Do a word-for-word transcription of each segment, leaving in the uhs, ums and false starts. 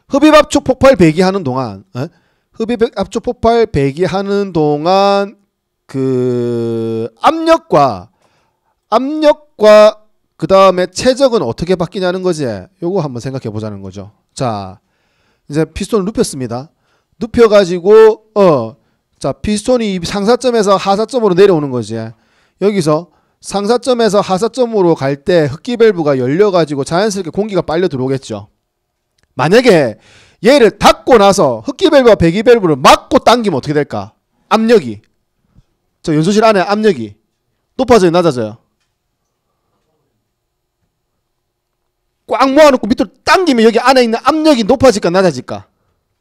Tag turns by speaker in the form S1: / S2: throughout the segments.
S1: 흡입압축 폭발 배기하는 동안 에? 흡입압축 폭발 배기하는 동안 그 압력과 압력과 그 다음에 최적은 어떻게 바뀌냐는 거지. 요거 한번 생각해 보자는 거죠. 자, 이제 피스톤을 눕혔습니다. 눕혀가지고 어, 자 피스톤이 상사점에서 하사점으로 내려오는 거지. 여기서 상사점에서 하사점으로 갈 때 흡기 밸브가 열려가지고 자연스럽게 공기가 빨려 들어오겠죠. 만약에 얘를 닫고 나서 흡기 밸브와 배기 밸브를 막고 당기면 어떻게 될까? 압력이 저 연소실 안에 압력이 높아져요, 낮아져요? 꽉 모아놓고 밑으로 당기면 여기 안에 있는 압력이 높아질까 낮아질까?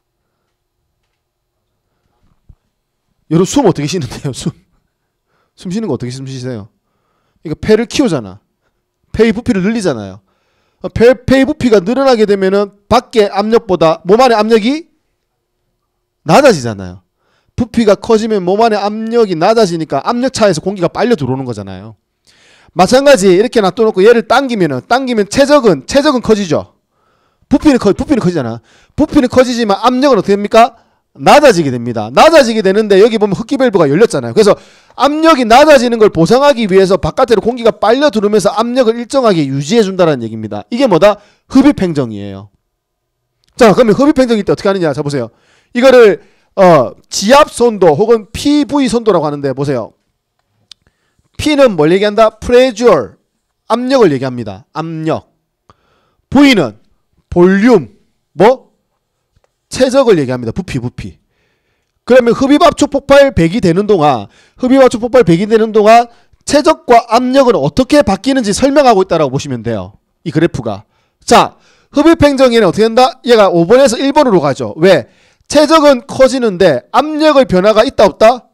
S1: 여러분 숨 어떻게 쉬는데요? 숨. 숨 쉬는 거 어떻게 숨 쉬세요? 이거 폐를 키우잖아. 폐의 부피를 늘리잖아요. 폐, 폐의 부피가 늘어나게 되면은 밖의 압력보다 몸 안의 압력이 낮아지잖아요. 부피가 커지면 몸 안의 압력이 낮아지니까 압력 차에서 공기가 빨려 들어오는 거잖아요. 마찬가지 이렇게 놔둬놓고 얘를 당기면은 당기면 최적은 최적은 커지죠. 부피는 커 부피는 커지잖아. 부피는 커지지만 압력은 어떻게 됩니까? 낮아지게 됩니다. 낮아지게 되는데 여기 보면 흡기 밸브가 열렸잖아요. 그래서 압력이 낮아지는 걸 보상하기 위해서 바깥으로 공기가 빨려 들어오면서 압력을 일정하게 유지해 준다는 얘기입니다. 이게 뭐다? 흡입 행정이에요. 자, 그러면 흡입 행정일 때 어떻게 하느냐? 자 보세요. 이거를 어, 지압 손도 혹은 피브이 손도라고 하는데 보세요. P는 뭘 얘기한다? pressure, 압력을 얘기합니다. 압력. V는 볼륨, 뭐? 최적을 얘기합니다. 부피, 부피. 그러면 흡입압축 폭발 배기 되는 동안, 흡입압축 폭발 배기 되는 동안 최적과 압력은 어떻게 바뀌는지 설명하고 있다고 보시면 돼요. 이 그래프가. 자, 흡입 행정에는 어떻게 된다? 얘가 오 번에서 일 번으로 가죠. 왜? 최적은 커지는데 압력의 변화가 있다 없다?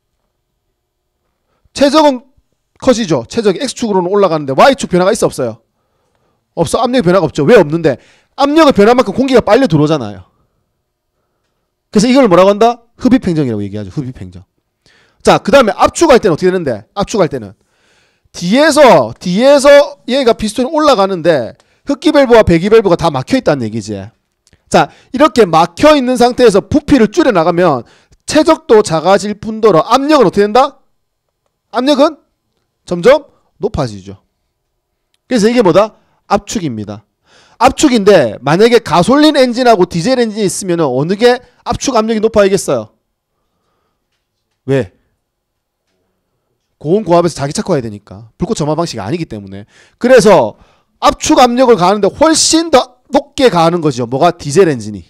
S1: 최적은 커지죠. 최적이 X축으로는 올라가는데 Y축 변화가 있어 없어요? 없어. 압력의 변화가 없죠. 왜 없는데? 압력의 변화만큼 공기가 빨려 들어오잖아요. 그래서 이걸 뭐라고 한다? 흡입행정이라고 얘기하죠. 흡입행정. 자, 그 다음에 압축할 때는 어떻게 되는데? 압축할 때는 뒤에서 뒤에서 얘가 피스톤이 올라가는데 흡기 밸브와 배기 밸브가 다 막혀 있다는 얘기지. 자, 이렇게 막혀 있는 상태에서 부피를 줄여 나가면 최적도 작아질 뿐더러 압력은 어떻게 된다? 압력은 점점 높아지죠. 그래서 이게 뭐다? 압축입니다. 압축인데 만약에 가솔린 엔진하고 디젤 엔진이 있으면 어느 게 압축 압력이 높아야겠어요? 왜? 고온 고압에서 자기 착화해야 되니까. 불꽃 점화 방식이 아니기 때문에. 그래서 압축 압력을 가하는데 훨씬 더 높게 가는 거죠. 뭐가? 디젤 엔진이.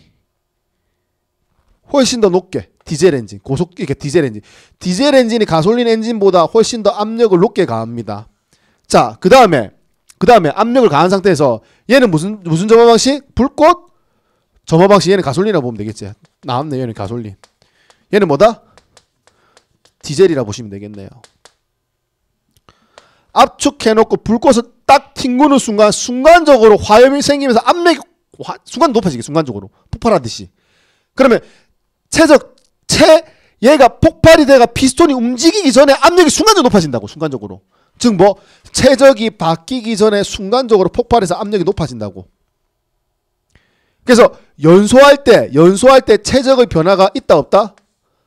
S1: 훨씬 더 높게. 디젤 엔진. 고속, 이게 디젤 엔진. 디젤 엔진이 가솔린 엔진보다 훨씬 더 압력을 높게 가합니다. 자, 그 다음에, 그 다음에 압력을 가한 상태에서 얘는 무슨, 무슨 점화 방식? 불꽃 점화 방식. 얘는 가솔린이라고 보면 되겠지. 나왔네. 얘는 가솔린. 얘는 뭐다? 디젤이라고 보시면 되겠네요. 압축해놓고 불꽃을 딱 튕구는 순간 순간적으로 화염이 생기면서 압력이 화, 순간 높아지게 순간적으로 폭발하듯이. 그러면 최적 최 얘가 폭발이 돼가 피스톤이 움직이기 전에 압력이 순간적으로 높아진다고. 순간적으로. 즉 뭐 최적이 바뀌기 전에 순간적으로 폭발해서 압력이 높아진다고. 그래서 연소할 때 연소할 때 최적의 변화가 있다 없다?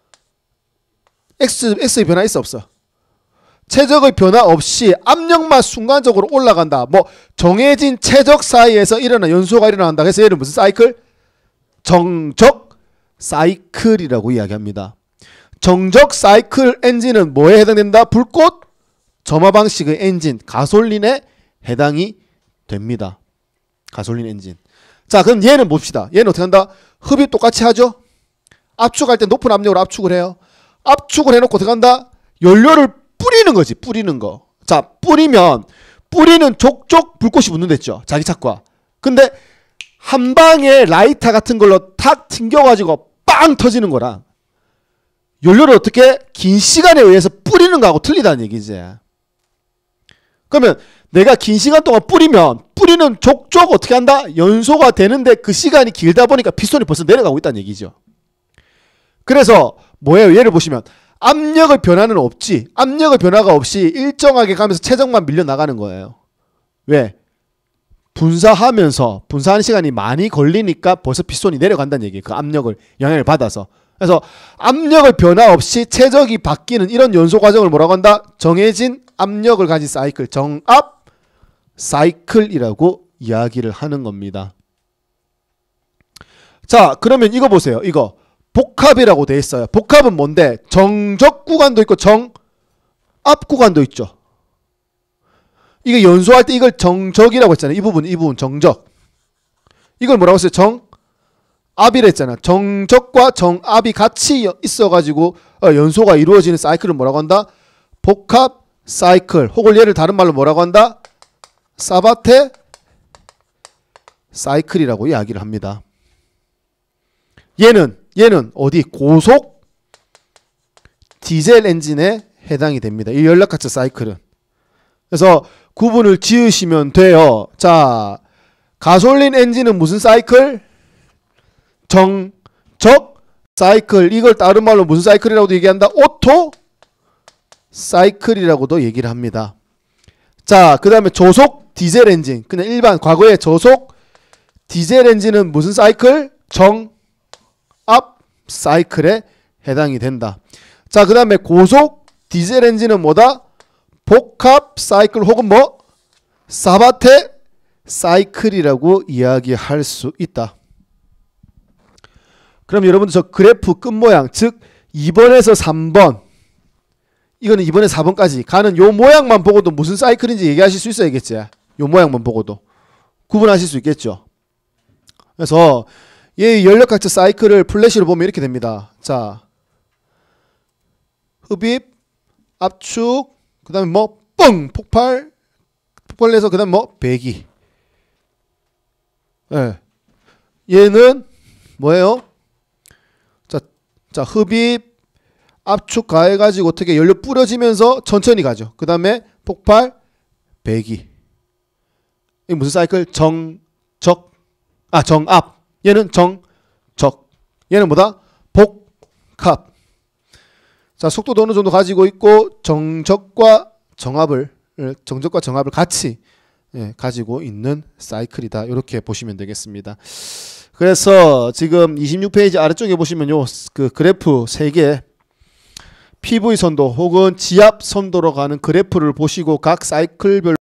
S1: X, X의 변화 있어 없어? 최적의 변화 없이 압력만 순간적으로 올라간다. 뭐 정해진 최적 사이에서 일어나 연소가 일어난다. 그래서 얘는 무슨 사이클? 정적 사이클이라고 이야기합니다. 정적 사이클 엔진은 뭐에 해당된다? 불꽃 점화 방식의 엔진, 가솔린에 해당이 됩니다. 가솔린 엔진. 자, 그럼 얘는 봅시다. 얘는 어떻게 한다? 흡입 똑같이 하죠? 압축할 때 높은 압력으로 압축을 해요. 압축을 해놓고 어떻게 한다? 연료를 뿌리는 거지. 뿌리는 거. 자, 뿌리면 뿌리는 족족 불꽃이 붙는댔죠. 자기 착과. 근데 한 방에 라이터 같은 걸로 탁 튕겨가지고 빵 터지는 거랑 연료를 어떻게 긴 시간에 의해서 뿌리는 거하고 틀리다는 얘기지. 그러면 내가 긴 시간 동안 뿌리면 뿌리는 족족 어떻게 한다? 연소가 되는데 그 시간이 길다 보니까 피스톤이 벌써 내려가고 있다는 얘기죠. 그래서 뭐예요? 얘를 보시면 압력의 변화는 없지. 압력의 변화가 없이 일정하게 가면서 최적만 밀려나가는 거예요. 왜? 분사하면서 분사하는 시간이 많이 걸리니까 벌써 피스톤이 내려간다는 얘기예요. 그 압력을 영향을 받아서. 그래서 압력을 변화 없이 최적이 바뀌는 이런 연소 과정을 뭐라고 한다? 정해진 압력을 가진 사이클, 정압 사이클이라고 이야기를 하는 겁니다. 자, 그러면 이거 보세요. 이거 복합이라고 돼 있어요. 복합은 뭔데? 정적 구간도 있고 정압 구간도 있죠. 이게 연소할 때 이걸 정적이라고 했잖아요. 이 부분, 이 부분 정적. 이걸 뭐라고 했어요? 정압이라 했잖아. 정적과 정압이 같이 있어가지고 연소가 이루어지는 사이클을 뭐라고 한다? 복합 사이클. 혹은 얘를 다른 말로 뭐라고 한다? 사바테 사이클이라고 이야기를 합니다. 얘는 얘는 어디? 고속 디젤 엔진에 해당이 됩니다. 이 연락같은 사이클은. 그래서 구분을 지으시면 돼요. 자, 가솔린 엔진은 무슨 사이클? 정적 사이클. 이걸 다른 말로 무슨 사이클이라고도 얘기한다? 오토 사이클이라고도 얘기를 합니다. 자, 그 다음에 저속 디젤 엔진. 그냥 일반 과거의 저속 디젤 엔진은 무슨 사이클? 정압 사이클에 해당이 된다. 자, 그 다음에 고속 디젤 엔진은 뭐다? 복합 사이클 혹은 뭐? 사바테 사이클이라고 이야기할 수 있다. 그럼 여러분들 저 그래프 끝모양, 즉 이 번에서 삼 번, 이거는 이 번에서 사 번까지 가는 요 모양만 보고도 무슨 사이클인지 얘기하실 수 있어야겠지. 요 모양만 보고도 구분하실 수 있겠죠. 그래서 이 연력학적 사이클을 플래시로 보면 이렇게 됩니다. 자, 흡입, 압축, 그 다음에 뭐 뻥! 폭발, 폭발해서 그 다음 뭐 배기. 예. 얘는 뭐예요? 자, 자 흡입, 압축 가해가지고 어떻게 연료 뿌려지면서 천천히 가죠. 그 다음에 폭발, 배기. 이게 무슨 사이클? 정적, 아 정압. 얘는 정적. 얘는 뭐다? 복합. 자, 속도도 어느 정도 가지고 있고 정적과 정압을 정적과 정압을 같이 예, 가지고 있는 사이클이다. 이렇게 보시면 되겠습니다. 그래서 지금 이십육 페이지 아래쪽에 보시면 요 그 그래프 세 개 피브이 선도 혹은 지압 선도로 가는 그래프를 보시고 각 사이클별